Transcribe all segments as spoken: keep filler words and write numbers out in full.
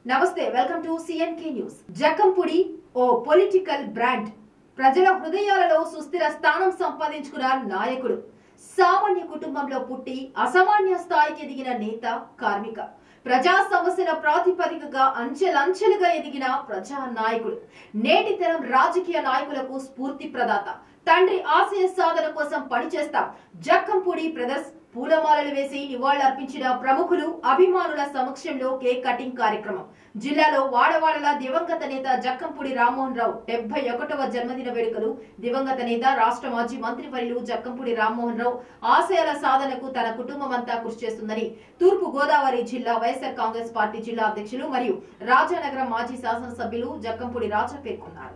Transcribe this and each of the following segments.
నమస్తే welcome to CNK news. Jakkampudi ఓ political brand. ప్రజల హృదయాలలో సుస్థిర స్థానం సంపాదించుకున్న నాయకుడు. సామాన్య కుటుంబంలో పుట్టి అసామాన్య స్థాయికి ఎదిగిన నేత, కార్మిక ప్రజా సమస్యల ప్రాతిపదికగా అంచెలంచెలుగా ఎదిగిన ప్రజా నాయకుడు. నేటి తరం రాజకీయ నాయకులకు స్ఫూర్తి ప్రదాత. తండ్రి ఆశయ సాధన కోసం పనిచేస్తాం. జక్కంపూడి బ్రదర్స్ పూలమాలలు వేసి నివాళులర్పించిన ప్రముఖులు, అభిమానుల సమక్షంలో కేక్ కటింగ్ కార్యక్రమం. జిల్లాలో వాడవాడల దివంగత నేత జక్కంపూడి రామ్మోహన్ రావు డెబ్బై ఒకటవ జన్మదిన వేడుకలు. దివంగత నేత, రాష్ట్ర మాజీ మంత్రివర్యులు జక్కంపూడి రామ్మోహన్ రావు ఆశయాల సాధనకు తన కుటుంబం అంతా కృషి చేస్తుందని తూర్పు గోదావరి జిల్లా వైఎస్ఆర్ కాంగ్రెస్ పార్టీ జిల్లా అధ్యక్షులు మరియు రాజానగరం మాజీ శాసనసభ్యులు జక్కంపూడి రాజా పేర్కొన్నారు.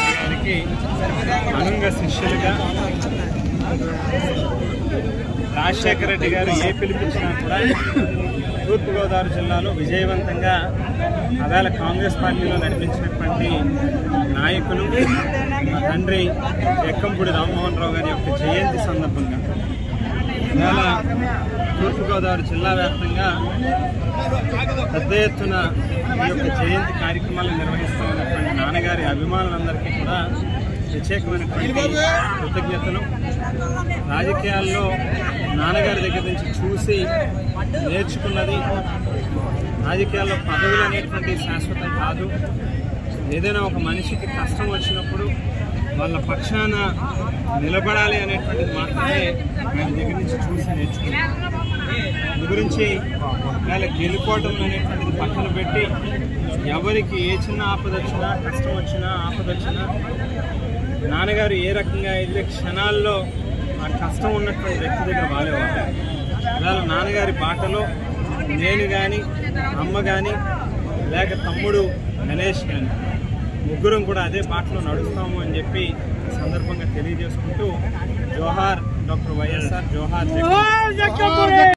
రాజశేఖర రెడ్డి గారు ఏ పిలిపించినా కూడా తూర్పుగోదావరి జిల్లాలో విజయవంతంగా అవేళ కాంగ్రెస్ పార్టీలో నడిపించినటువంటి నాయకులు మా తండ్రి జక్కంపూడి రామ్మోహన్ రావు గారి యొక్క జయంతి సందర్భంగా ఇవాళ తూర్పుగోదావరి జిల్లా వ్యాప్తంగా పెద్ద ఎత్తున ఈ యొక్క జయంతి కార్యక్రమాలను నిర్వహిస్తూ ఉన్నటువంటి నాన్నగారి అభిమానులందరికీ కూడా ప్రత్యేకమైనటువంటి కృతజ్ఞతలు. రాజకీయాల్లో నాన్నగారి దగ్గర నుంచి చూసి నేర్చుకున్నది, రాజకీయాల్లో పదవులు అనేటువంటి శాశ్వతం కాదు. ఏదైనా ఒక మనిషికి కష్టం వచ్చినప్పుడు వాళ్ళ పక్షాన నిలబడాలి అనేటువంటిది మాత్రమే ఆయన దగ్గర నుంచి చూసి నేర్చుకున్నాం. అందు గురించి వాళ్ళ గెలుపోవడం అనేటువంటిది పక్కన పెట్టి ఎవరికి ఏ చిన్న ఆపద వచ్చినా, కష్టం వచ్చినా, ఆపద వచ్చినా నాన్నగారు ఏ రకంగా అయితే క్షణాల్లో ఆ కష్టం ఉన్నటువంటి వ్యక్తి దగ్గర వాలేవారు. ఇవాళ నాన్నగారి బాటలో నేను కానీ, అమ్మ కానీ, లేక తమ్ముడు గణేష్ కానీ ముగ్గురం కూడా అదే బాటలో నడుస్తాము అని చెప్పి సందర్భంగా తెలియజేసుకుంటూ జోహార్ డాక్టర్ వైఎస్ఆర్, జోహార్ జగన్.